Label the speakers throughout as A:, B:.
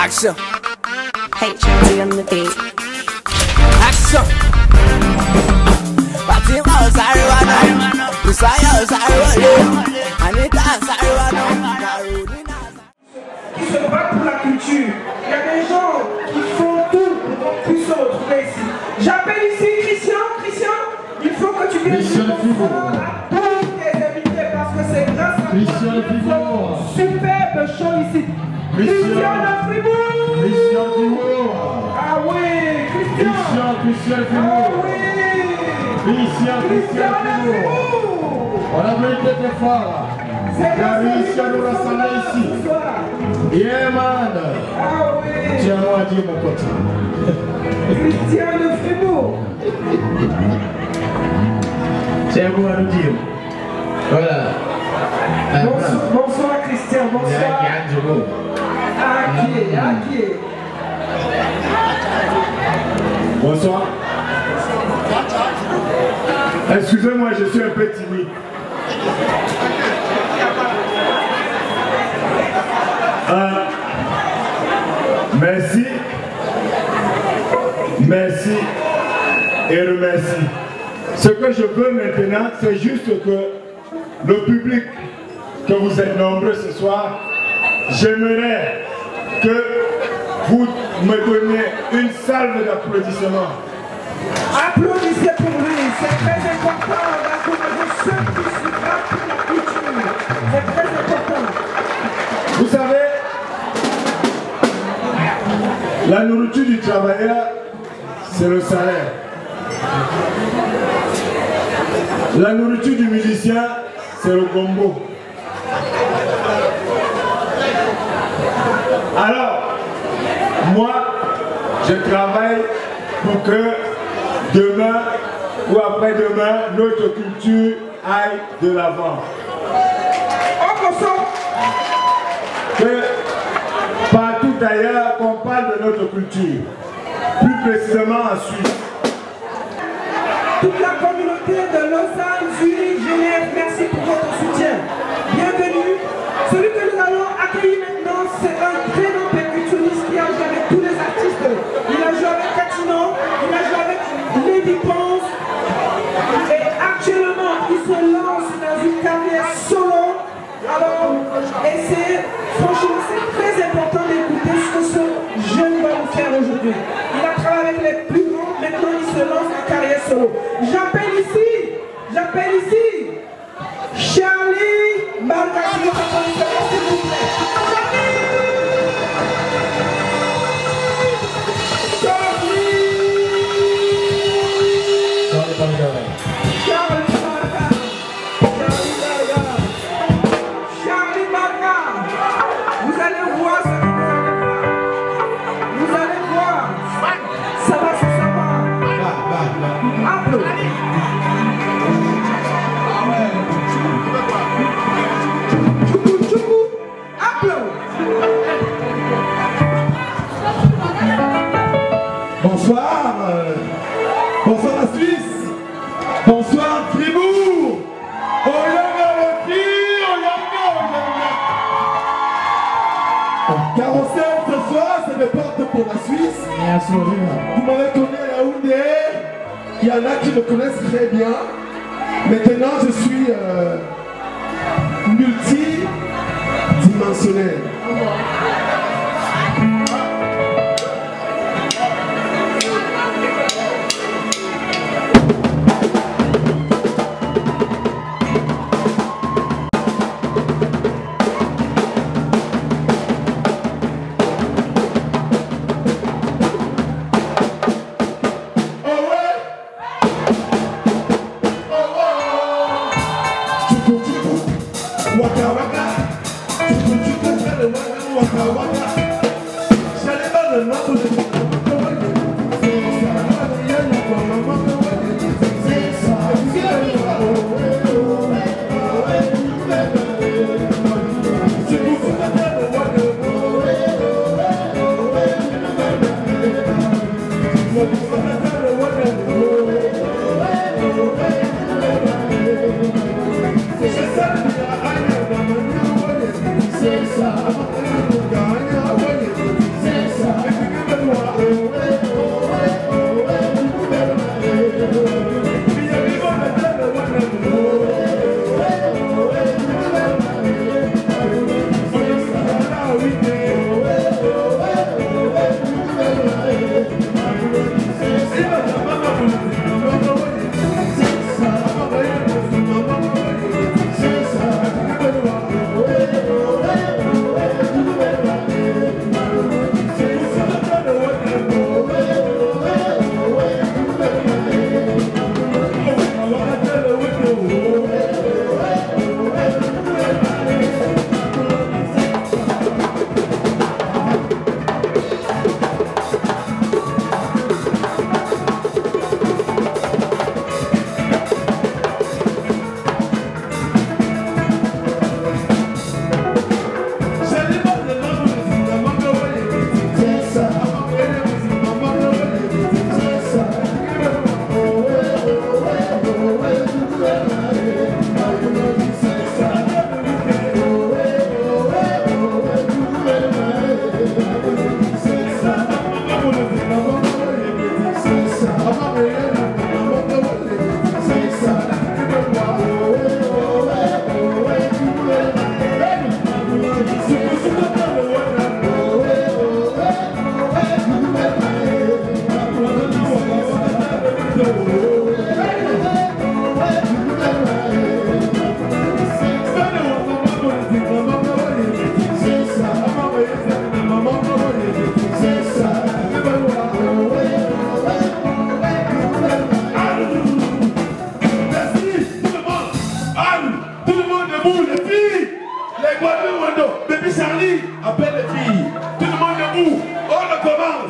A: Action.
B: HMD on the beat.
A: Action. Fatima Sarwana, Usaya Sarwana, Anita Sarwana, Carolina.
C: Qui se battent pour la culture. Il y a des gens qui font tout pour qu'on puisse se retrouver ici. J'appelle ici Christian, il faut que tu viennes nous voir à tous tes invités parce que c'est grâce à toi superbe show ici. Christian de Fribourg.
D: Christian Fribourg.
C: Ah oui,
D: Christian
C: Ah
D: Fribourg.
C: oui.
D: Christian Fribourg. On a mérité très fort. Il a réussi à nous rassembler ici. Yeah man.
C: Ah oui.
D: Tiens-moi à dire mon pote.
C: Christian de Fribourg.
D: Tiens-moi à nous dire. Voilà.
C: Bonsoir Christian, bonsoir. Aki.
D: Bonsoir. Excusez-moi, je suis un peu timide. Merci et remercie. Ce que je veux maintenant, c'est juste que le public, que vous êtes nombreux ce soir, j'aimerais que vous me donniez une salve d'applaudissements.
C: Applaudissez pour lui, c'est très important d'encourager ceux qui se battent pour la culture. C'est très important.
D: Vous savez, la nourriture du travailleur, c'est le salaire. La nourriture du musicien, c'est le combo. Alors, moi, je travaille pour que demain ou après-demain, notre culture aille de l'avant. Que partout ailleurs, qu'on parle de notre culture, plus précisément en Suisse.
C: Toute la communauté de Lausanne, Zurich, Genève, merci pour votre soutien. Bienvenue. Celui que nous allons accueillir maintenant, c'est un très grand percussionniste qui a joué avec tous les artistes. Il a joué avec Catino, il a joué avec Lady Ponce. Et actuellement, il se lance dans une carrière solo. Alors, franchement, c'est très important d'écouter ce que ce jeune va nous faire aujourd'hui. Il a travaillé avec les plus grands, maintenant il se lance en carrière solo. J'appelle ici, Charlie Margaret, s'il vous plaît. Charlie Margaret, vous allez voir ce que vous allez voir. Ça va se savoir. Applaudissements.
D: Bonsoir, bonsoir la Suisse, bonsoir Fribourg, Carrousel ce soir, c'est des portes pour la Suisse. Vous m'avez connu à Yaoundé, il y en a qui me connaissent très bien. Maintenant je suis multidimensionnel.
E: Say filles, appelle les filles. Tout le monde debout. On recommence.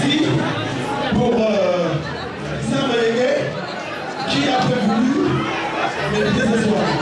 F: merci pour Sam René qui a prévenu me désespoir.